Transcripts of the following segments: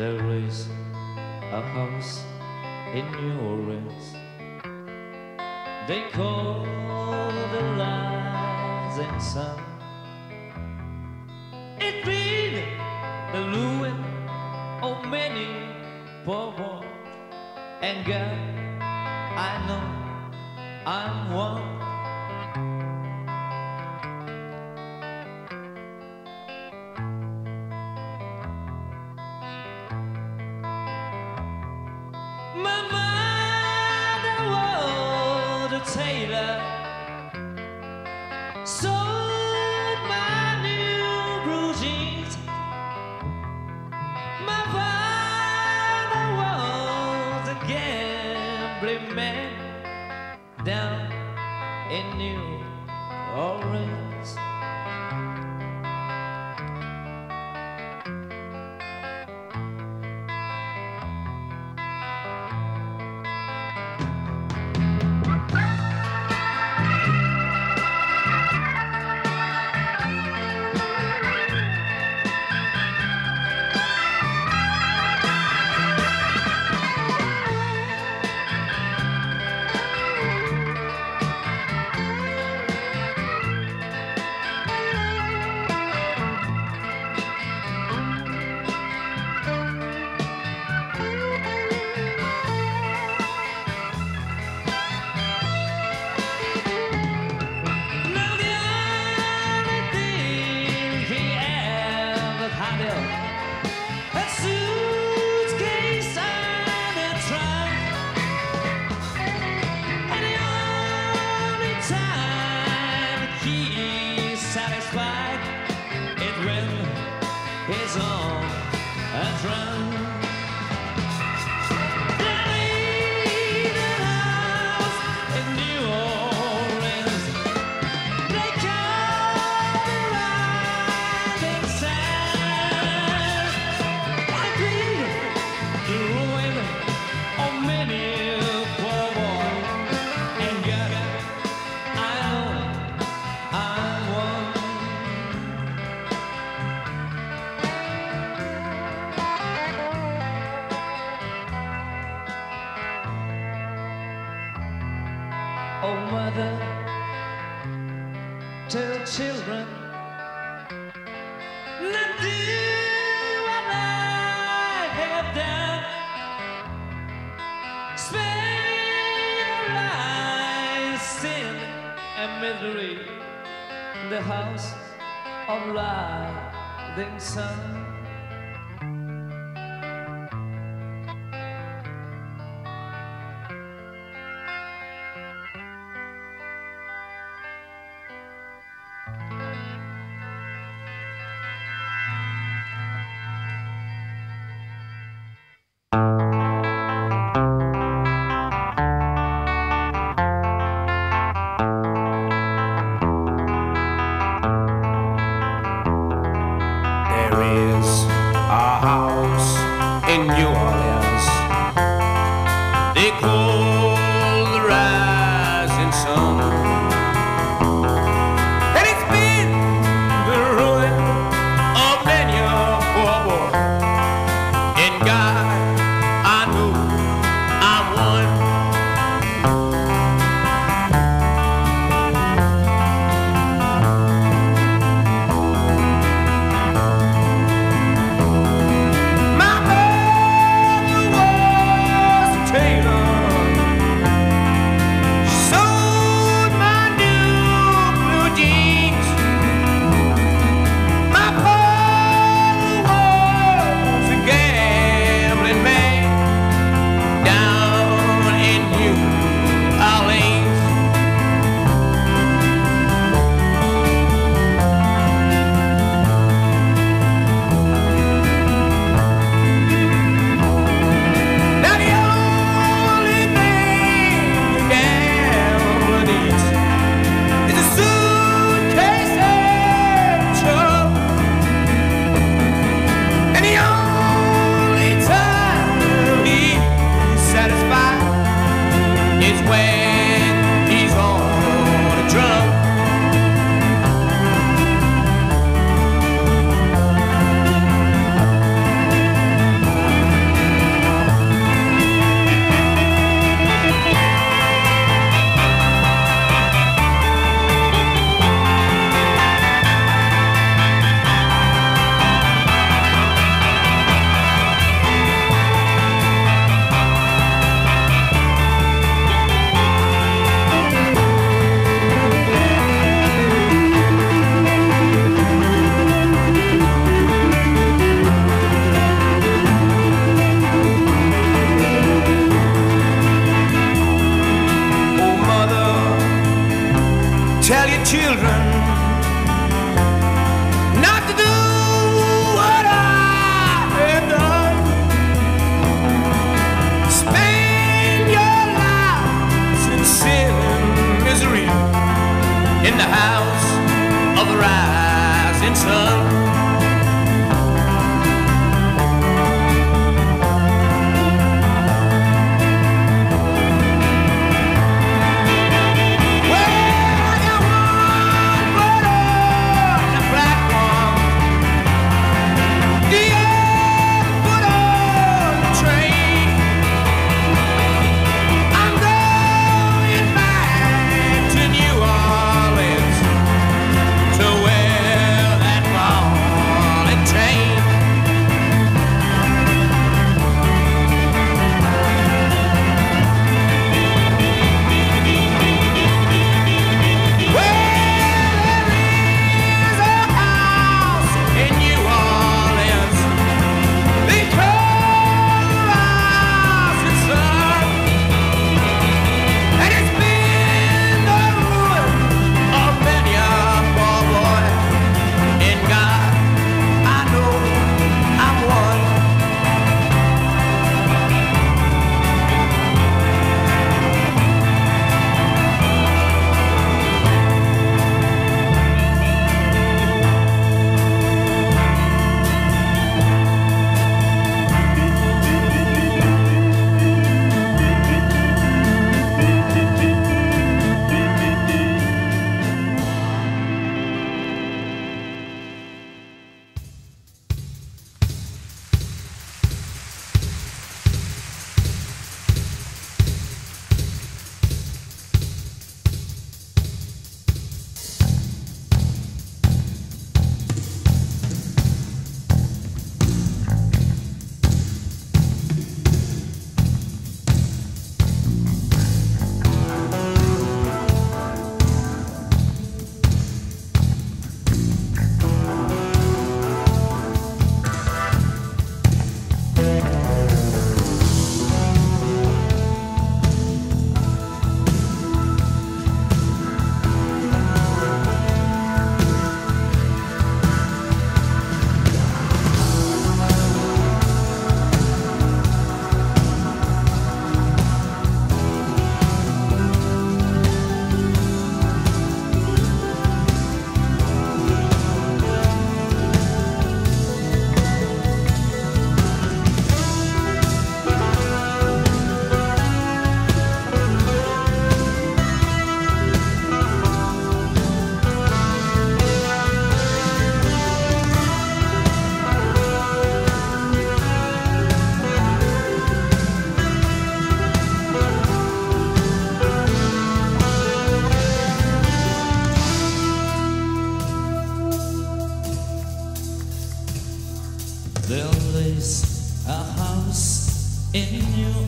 There is a house in New Orleans they call the Rising Sun. It been the ruin of many poor boys, and God, I know I'm one. My mother was a tailor, sold my new blue jeans. My father was a gambling man down in New Orleans. His own a drum. There in a house in New Orleans, they call the Rising Sun. I think the ruin of many poor boys, and God, I know I'm one. Oh, mother, tell children not do what I have done. Spend your lives in and misery, the house of rising sun. There is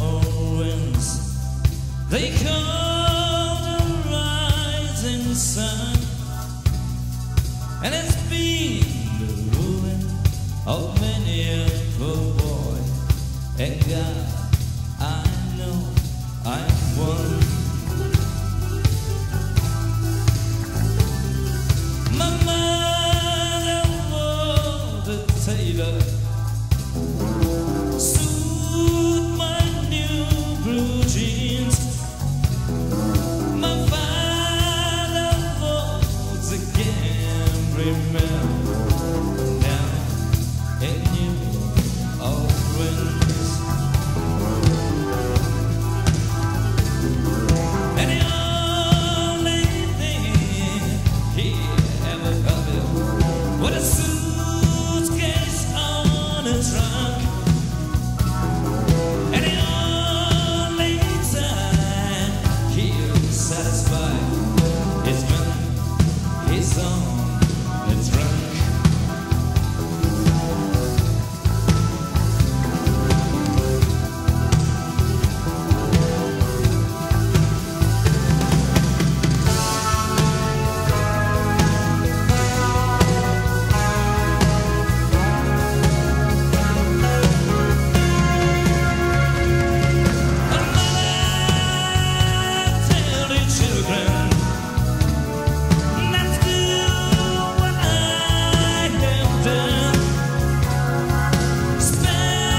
old winds, they call the rising sun, and it's been the ruin of many a poor boy. And God, I know I'm one. My mother was a tailor, sewed my new blue jeans. My father was a gambling man, now in New Orleans. And the only thing he ever covered was a suitcase on a trunk. And the only time he'll satisfy is when he's on the trunk.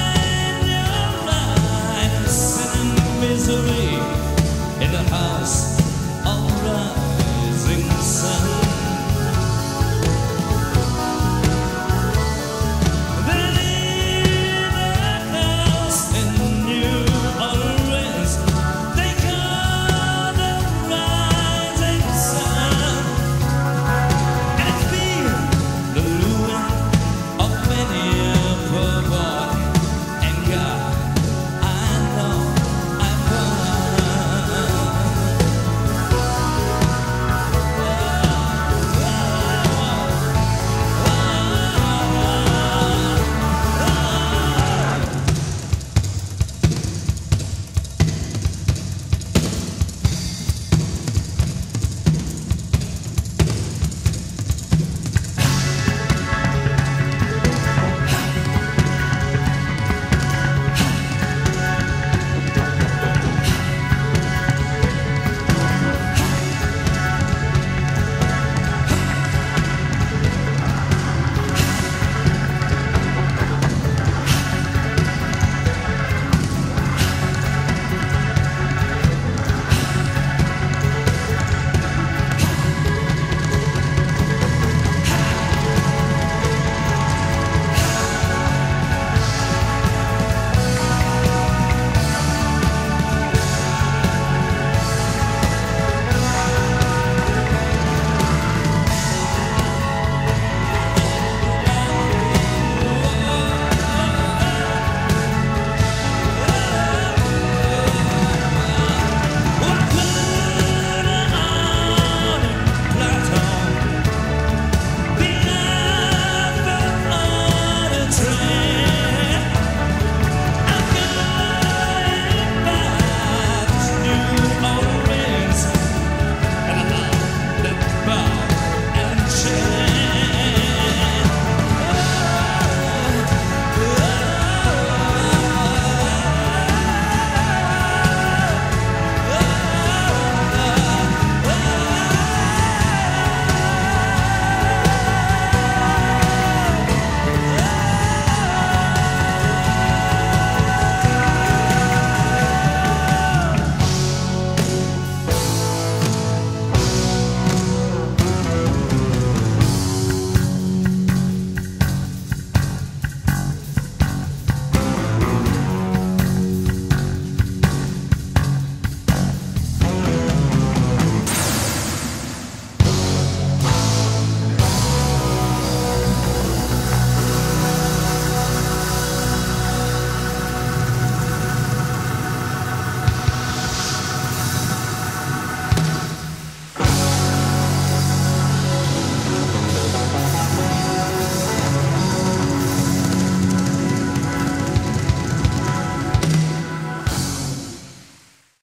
In the house